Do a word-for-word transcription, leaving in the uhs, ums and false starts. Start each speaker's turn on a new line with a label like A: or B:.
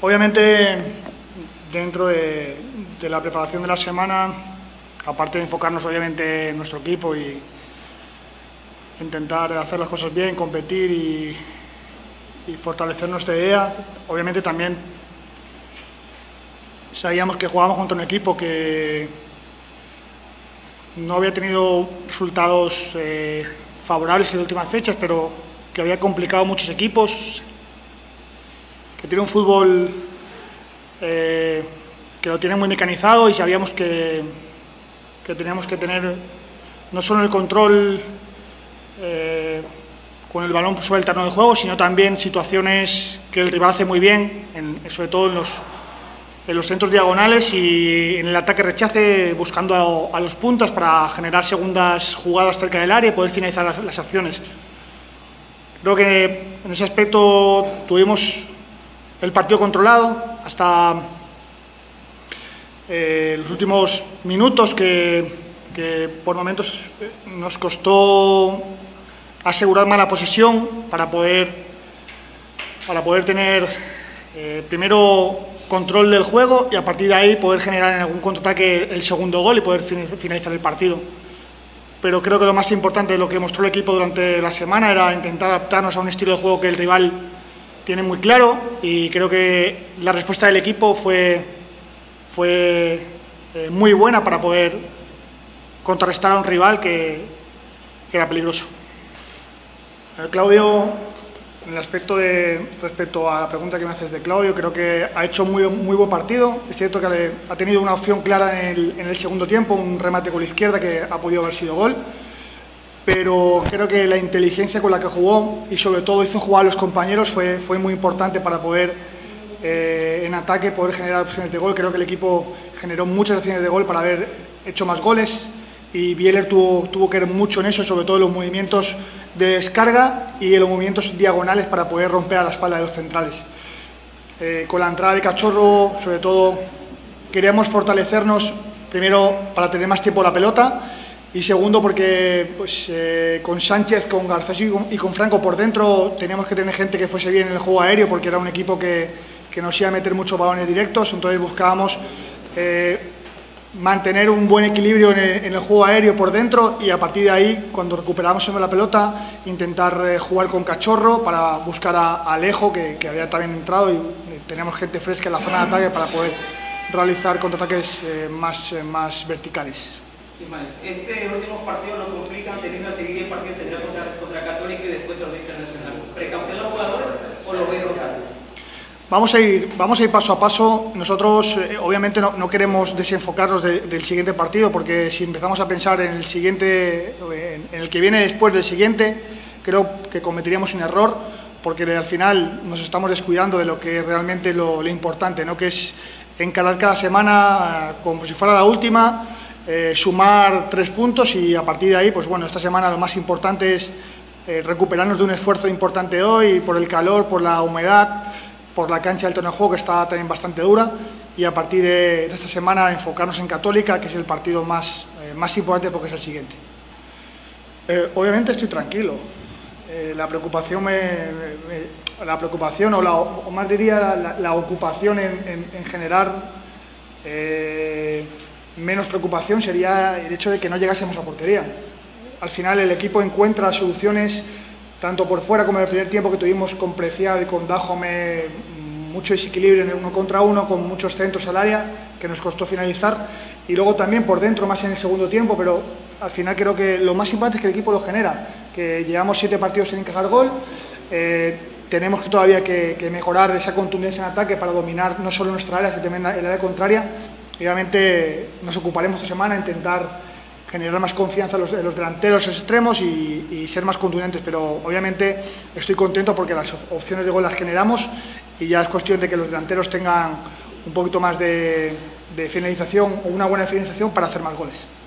A: Obviamente, dentro de, de la preparación de la semana, aparte de enfocarnos obviamente en nuestro equipo y intentar hacer las cosas bien, competir y, y fortalecer nuestra idea, obviamente también sabíamos que jugábamos contra un equipo que no había tenido resultados eh, favorables en las últimas fechas, pero que había complicado muchos equipos, que tiene un fútbol eh, que lo tiene muy mecanizado, y sabíamos que, que teníamos que tener no solo el control eh, con el balón sobre el terreno de juego, sino también situaciones que el rival hace muy bien, en, sobre todo en los, en los centros diagonales y en el ataque-rechace, buscando a, a los puntas para generar segundas jugadas cerca del área y poder finalizar las, las acciones. Creo que en ese aspecto tuvimos el partido controlado hasta eh, los últimos minutos, que, que por momentos nos costó asegurar más la posesión para poder, para poder tener eh, primero control del juego y a partir de ahí poder generar en algún contraataque el segundo gol y poder finalizar el partido. Pero creo que lo más importante de lo que mostró el equipo durante la semana era intentar adaptarnos a un estilo de juego que el rival tiene muy claro, y creo que la respuesta del equipo fue, fue eh, muy buena para poder contrarrestar a un rival que, que era peligroso. Eh, Claudio, en el aspecto de, respecto a la pregunta que me haces de Claudio, creo que ha hecho muy, muy buen partido. Es cierto que le, ha tenido una opción clara en el, en el segundo tiempo, un remate con la izquierda que ha podido haber sido gol, pero creo que la inteligencia con la que jugó y sobre todo hizo jugar a los compañeros fue, fue muy importante para poder eh, en ataque poder generar opciones de gol. Creo que el equipo generó muchas opciones de gol para haber hecho más goles, y Bieler tuvo, tuvo que ver mucho en eso, sobre todo en los movimientos de descarga y en los movimientos diagonales para poder romper a la espalda de los centrales. Eh, con la entrada de Cachorro, sobre todo, queríamos fortalecernos, primero para tener más tiempo la pelota, y segundo porque pues, eh, con Sánchez, con Garcés y con, y con Franco por dentro teníamos que tener gente que fuese bien en el juego aéreo, porque era un equipo que, que nos iba a meter muchos balones directos. Entonces buscábamos eh, mantener un buen equilibrio en el, en el juego aéreo por dentro, y a partir de ahí, cuando recuperábamos la pelota, intentar eh, jugar con Cachorro para buscar a, a Alejo, que, que había también entrado, y teníamos gente fresca en la zona de ataque para poder realizar contraataques eh, más, eh, más verticales.
B: Este último partido lo complican teniendo a seguir el partido que tendrá contra, contra Católica y después de los internacionales. ¿Precaución a los jugadores o los veis rotar?
A: Vamos a ir, vamos a ir paso a paso. Nosotros eh, obviamente no, no queremos desenfocarnos de, del siguiente partido, porque si empezamos a pensar en el siguiente, en, en el que viene después del siguiente, creo que cometeríamos un error, porque al final nos estamos descuidando de lo que es realmente lo, lo importante, ¿no? Que es encarar cada semana como si fuera la última, eh, sumar tres puntos, y a partir de ahí, pues bueno, esta semana lo más importante es eh, recuperarnos de un esfuerzo importante hoy por el calor, por la humedad, por la cancha del terreno de juego, que está también bastante dura, y a partir de, de esta semana enfocarnos en Católica, que es el partido más, eh, más importante porque es el siguiente. Eh, obviamente estoy tranquilo. Eh, la preocupación, me, me, la preocupación o, la, o más diría la, la ocupación en, en, en generar eh, menos preocupación sería el hecho de que no llegásemos a portería. Al final el equipo encuentra soluciones tanto por fuera como en el primer tiempo, que tuvimos con Preciado y con Dajome mucho desequilibrio en el uno contra uno, con muchos centros al área que nos costó finalizar, y luego también por dentro más en el segundo tiempo, pero al final creo que lo más importante es que el equipo lo genera, que llevamos siete partidos sin encajar gol. Eh, tenemos que todavía que, que mejorar esa contundencia en ataque para dominar no solo nuestra área, sino también el área contraria. Y obviamente nos ocuparemos esta semana a intentar generar más confianza en los, en los delanteros, los extremos, y, y ser más contundentes, pero obviamente estoy contento porque las opciones de gol las generamos, y ya es cuestión de que los delanteros tengan un poquito más de, de finalización o una buena finalización para hacer más goles.